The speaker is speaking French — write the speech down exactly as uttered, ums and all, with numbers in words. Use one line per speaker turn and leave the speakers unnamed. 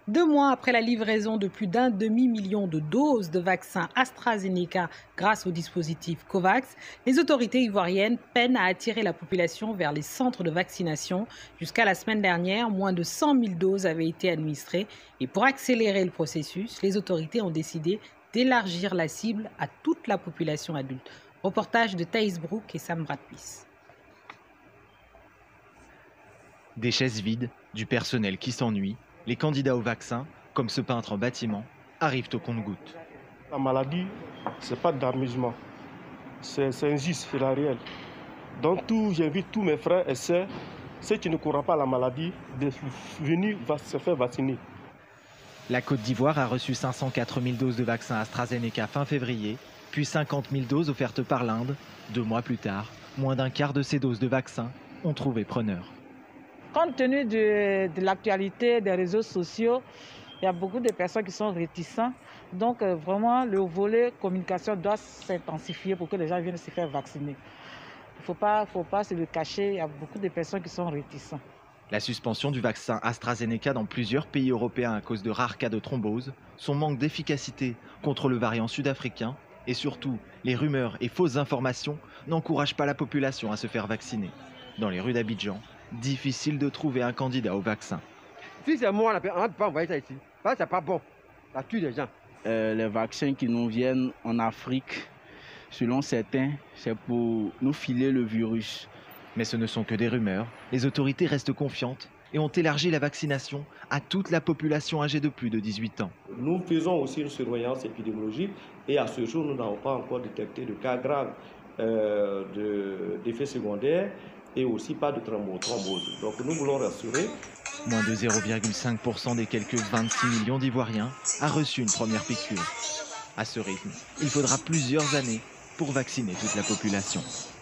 Deux mois après la livraison de plus d'un demi-million de doses de vaccins AstraZeneca grâce au dispositif COVAX, les autorités ivoiriennes peinent à attirer la population vers les centres de vaccination. Jusqu'à la semaine dernière, moins de cent mille doses avaient été administrées. Et pour accélérer le processus, les autorités ont décidé d'élargir la cible à toute la population adulte. Reportage de Thaïs Brook et Sam Bradpis.
Des chaises vides, du personnel qui s'ennuie, les candidats au vaccin, comme ce peintre en bâtiment, arrivent au compte-gouttes.
La maladie, ce n'est pas d'amusement, c'est injuste, c'est la réelle. Donc j'invite tous mes frères et sœurs, ceux qui ne courent pas la maladie, de venir se faire vacciner.
La Côte d'Ivoire a reçu cinq cent quatre mille doses de vaccin AstraZeneca fin février, puis cinquante mille doses offertes par l'Inde. Deux mois plus tard, moins d'un quart de ces doses de vaccin ont trouvé preneur.
Compte tenu de, de l'actualité des réseaux sociaux, il y a beaucoup de personnes qui sont réticentes. Donc euh, vraiment, le volet communication doit s'intensifier pour que les gens viennent se faire vacciner. Il ne faut pas, faut pas se le cacher, il y a beaucoup de personnes qui sont réticentes.
La suspension du vaccin AstraZeneca dans plusieurs pays européens à cause de rares cas de thrombose, son manque d'efficacité contre le variant sud-africain et surtout les rumeurs et fausses informations n'encouragent pas la population à se faire vacciner. Dans les rues d'Abidjan, difficile de trouver un candidat au vaccin.
Si c'est moi, on ne peut pas envoyer ça ici. Parce que c'est pas bon. Ça tue les gens.
Euh, les vaccins qui nous viennent en Afrique, selon certains, c'est pour nous filer le virus.
Mais ce ne sont que des rumeurs. Les autorités restent confiantes et ont élargi la vaccination à toute la population âgée de plus de dix-huit ans.
Nous faisons aussi une surveillance épidémiologique et à ce jour, nous n'avons pas encore détecté de cas graves euh, d'effets secondaires et aussi pas de thrombose. Donc nous voulons rassurer.
Moins de zéro virgule cinq pour cent des quelques vingt-six millions d'Ivoiriens a reçu une première piqûre. À ce rythme, il faudra plusieurs années pour vacciner toute la population.